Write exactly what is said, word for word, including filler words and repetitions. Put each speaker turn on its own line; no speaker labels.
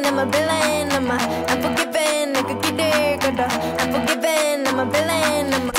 I'm a villain, I'm a unforgiven, nigga get it, I'm forgiven, I'm a villain, I'm a